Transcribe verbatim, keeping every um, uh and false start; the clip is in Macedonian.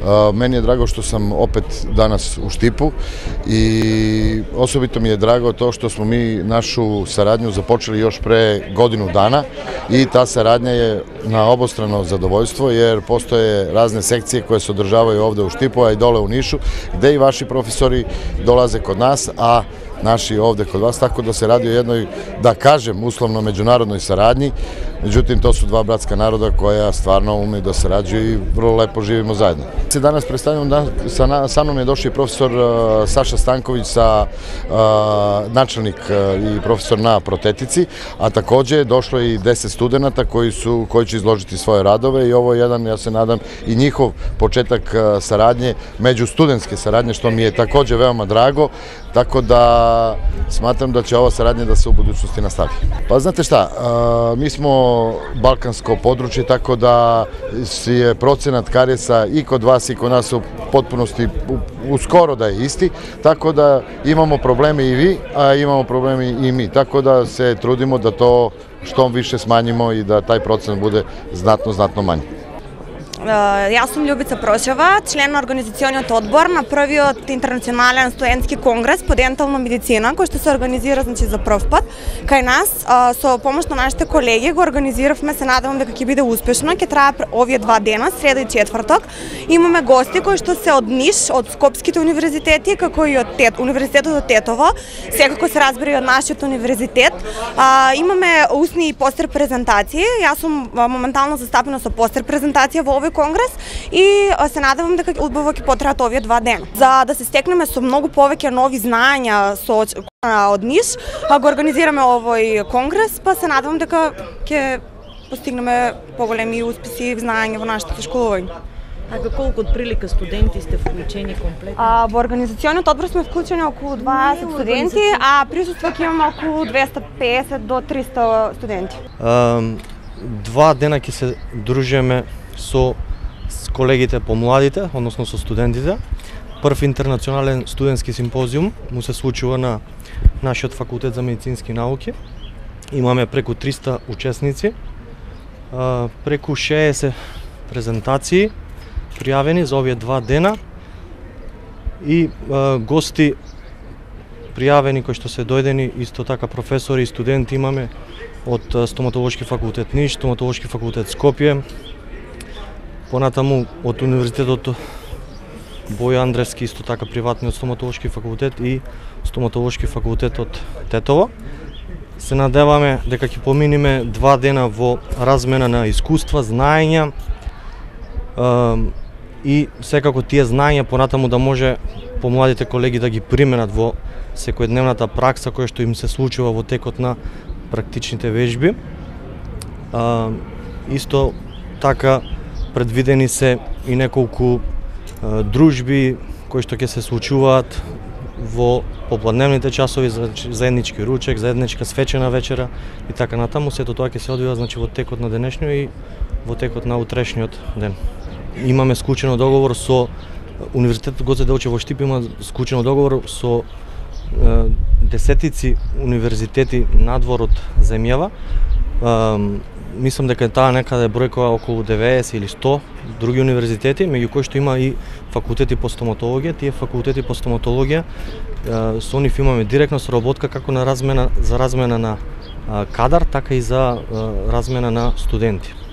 Meni je drago što sam opet danas u Štipu i osobito mi je drago to što smo mi našu saradnju započeli još pre godinu dana i ta saradnja je na obostrano zadovoljstvo jer postoje razne sekcije koje se održavaju ovde u Štipu, a i dole u Nišu, gde i vaši profesori dolaze kod nas, a naši ovde kod vas, tako da se radi o jednoj, da kažem, uslovno međunarodnoj saradnji. Međutim, to su dva bratska naroda koja stvarno umeju da sarađuju i vrlo lepo živimo zajedno. Danas predstavljam, sa mnom je došao i profesor Saša Stanković, načelnik i profesor na protetici, a takođe je došlo i deset studenta koji će izložiti svoje radove i ovo je jedan, ja se nadam, i njihov početak saradnje, međustudentske saradnje, što mi je takođe veoma drago, tako da smatram da će ova saradnja da se u budućnosti nastavi. Pa znate šta, mi smo balkansko područje, tako da je procenat karijesa i kod vas i kod nas u potpunosti uskoro da je isti, tako da imamo probleme i vi, a imamo probleme i mi, tako da se trudimo da to što više smanjimo i da taj procenat bude znatno, znatno manji. Јас сум Љубица Прошева, член на организациониот одбор на првиот интернационален студентски конгрес по дентална медицина, кој што се организира значи за прв пат кај нас. Со помош на нашите колеги го организиравме, се надевам дека ќе биде успешно. Ќе трае овие два дена, среда и четврток. Имаме гости кои што се од Ниш, од Скопските универзитети, како и од Тет, универзитетот од Тетово, секако се разбира и од нашиот универзитет. Имаме устни и постер презентации. Јас сум моментално застапена со постер презентација во овој конгрес и се надевам дека убаво ќе потраат овие два дена. За да се стекнеме со многу повеќе нови знаења со од Ниш, го организираме овој конгрес, па се надевам дека ќе постигнеме поголеми успеси и знаења во нашето школување. А колку отприлика студенти сте вклучени комплетно? А, во организациониот одбор сме вклучени околу дваесет студенти, а присуство ќе имаме околу двеста песет до триста студенти. А, два дена ќе се дружиме со колегите помладите, односно со студентите. Прв интернационален студентски симпозиум му се случува на нашиот факултет за медицински науки. Имаме преку триста учесници, преку шеесет презентации пријавени за овие два дена и гости пријавени кои што се дојдени, исто така професори и студенти имаме од стоматолошки факултет Ниш, стоматолошки факултет Скопје, понатаму од универзитетот Бојо Андревски, исто така приватниот стоматолошки факултет и стоматолошки факултет од Тетово. Се надеваме дека ќе поминиме два дена во размена на искуства, знаења и секако тие знаења понатаму да може помладите колеги да ги применат во секојдневната пракса која што им се случува во текот на практичните вежби. Исто така предвидени се и неколку а, дружби кои што ќе се случуваат во попладневните часови, заеднички ручек, заедничка свечена вечера и така натаму. Сето тоа ќе се одвива значи во текот на денешниот и во текот на утрешниот ден. Имаме склучено договор со Универзитетот Гоце Делчев во Штип, има склучено договор со а, десетици универзитети надвор од земјава. А, Мислам дека таа некаде бројкова околу деветдесет или сто други универзитети, меѓу кои што има и факултети по стоматологија. Тие факултети по стоматологија со нив имаме директна соработка како на размена за размена на кадар, така и за размена на студенти.